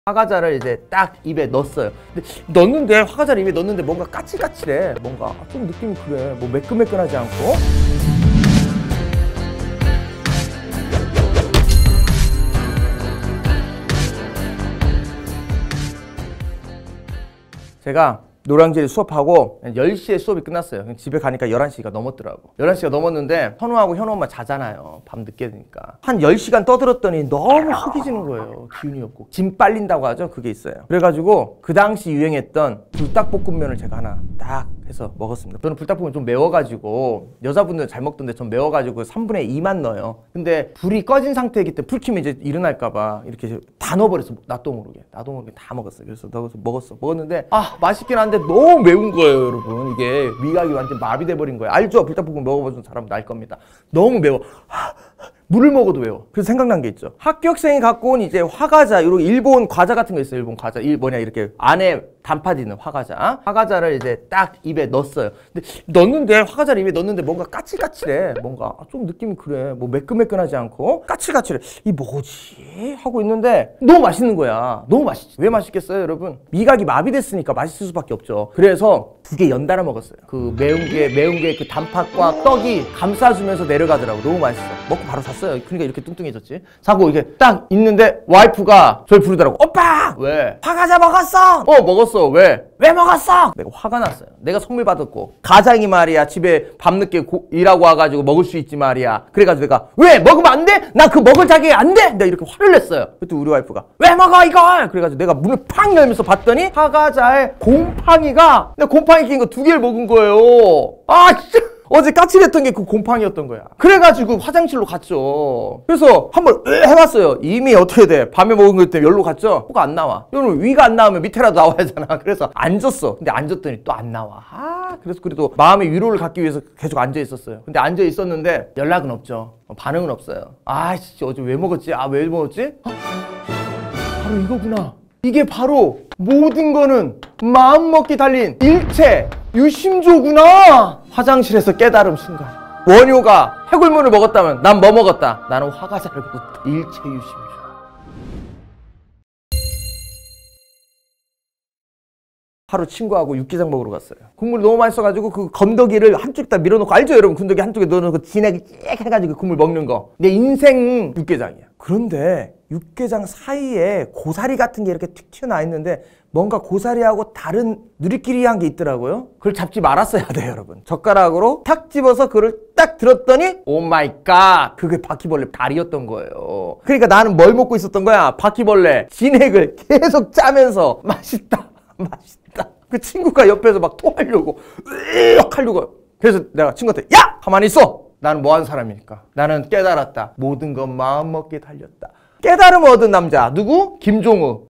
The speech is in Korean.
화과자를 이제 딱 입에 넣었어요. 근데 넣는데 화과자를 입에 넣는데 뭔가 까칠까칠해. 뭔가 좀 느낌이 그래. 뭐 매끈매끈하지 않고. 제가 노량진 수업하고 10시에 수업이 끝났어요. 집에 가니까 11시가 넘었더라고. 11시가 넘었는데 현우하고 현우 엄마 자잖아요. 밤 늦게 되니까. 한 10시간 떠들었더니 너무 허기지는 거예요. 기운이 없고. 짐 빨린다고 하죠. 그게 있어요. 그래가지고 그 당시 유행했던 불닭볶음면을 제가 하나 딱 해서 먹었습니다. 저는 불닭볶음면 좀 매워가지고 여자분들 잘 먹던데 전 매워가지고 3분의 2만 넣어요. 근데 불이 꺼진 상태이기 때문에 불 켜면 이제 일어날까봐 이렇게 다 넣어버려서 나도 모르게 다 먹었어요. 그래서 넣어서 먹었는데 맛있긴 한데 너무 매운 거예요, 여러분. 이게 미각이 완전 마비돼 버린 거예요. 알죠? 불닭볶음면 먹어보신 사람 알 겁니다. 너무 매워. 물을 먹어도 매워. 그래서 생각난 게 있죠. 학교 학생이 갖고 온 이제 화과자, 이런 일본 과자 같은 거 있어요. 일본 과자. 이렇게 안에 단팥 있는 화과자. 화과자를 이제 딱 입에 넣었어요. 근데 넣는데 화과자를 입에 넣는데 뭔가 까칠까칠해. 뭔가 좀 느낌이 그래. 뭐 매끈매끈하지 않고 까칠까칠해. 이 뭐지? 하고 있는데 너무 맛있는 거야. 너무 맛있지. 왜 맛있겠어요, 여러분? 미각이 마비됐으니까 맛있을 수밖에 없죠. 그래서 2개 연달아 먹었어요. 그 매운 게 그 단팥과 떡이 감싸주면서 내려가더라고. 너무 맛있어. 먹고 바로 샀어요. 그러니까 이렇게 뚱뚱해졌지. 사고 이게 딱 있는데 와이프가 저를 부르더라고. 오빠! 왜? 화과자 먹었어! 먹었어. 왜? 왜 먹었어? 내가 화가 났어요. 내가 선물 받았고 가장이 말이야 집에 밤늦게 일하고 와가지고 먹을 수 있지 말이야. 그래가지고 내가 왜? 먹으면 안 돼? 나 그 먹을 자격이 안 돼? 내가 이렇게 화를 냈어요. 그때 우리 와이프가 왜 먹어 이걸? 그래가지고 내가 문을 팡 열면서 봤더니 화과자에 곰팡이가 내가 곰팡이 낀 거 2개를 먹은 거예요. 진짜 어제 까칠했던 게 그 곰팡이였던 거야. 그래가지고 화장실로 갔죠. 그래서 한번 해봤어요. 이미 어떻게 돼? 밤에 먹은 거 때문에 열로 갔죠? 코가 안 나와. 여러분 위가 안 나오면 밑에라도 나와야 하잖아. 그래서 앉았어. 근데 앉았더니 또 안 나와. 그래서 그래도 마음의 위로를 갖기 위해서 계속 앉아 있었어요. 근데 앉아 있었는데 연락은 없죠. 반응은 없어요. 진짜 어제 왜 먹었지? 왜 먹었지? 바로 이거구나. 이게 바로 모든 거는 마음먹기 달린 일체 유심조구나. 화장실에서 깨달음 순간. 원효가 해골물을 먹었다면 난 뭐 먹었다? 나는 화과자를 먹었다. 일체 유심조. 하루 친구하고 육개장 먹으러 갔어요. 국물이 너무 맛있어가지고 그 건더기를 한쪽에다 밀어놓고, 알죠 여러분? 건더기 한쪽에 넣어놓고 진하게 쫙 해가지고 국물 먹는 거. 내 인생 육개장이야. 그런데 육개장 사이에 고사리 같은 게 이렇게 툭 튀어나와 있는데 뭔가 고사리하고 다른 누리끼리한 게 있더라고요. 그걸 잡지 말았어야 돼요, 여러분. 젓가락으로 탁 집어서 그걸 딱 들었더니 오 마이 갓, 그게 바퀴벌레 다리였던 거예요. 그러니까 나는 뭘 먹고 있었던 거야? 바퀴벌레 진액을 계속 짜면서 맛있다. 그 친구가 옆에서 막 토하려고 하려고. 그래서 내가 친구한테 야! 가만히 있어! 나는 뭐 하는 사람이니까. 나는 깨달았다. 모든 건 마음먹기에 달렸다. 깨달음 얻은 남자 누구? 김종우.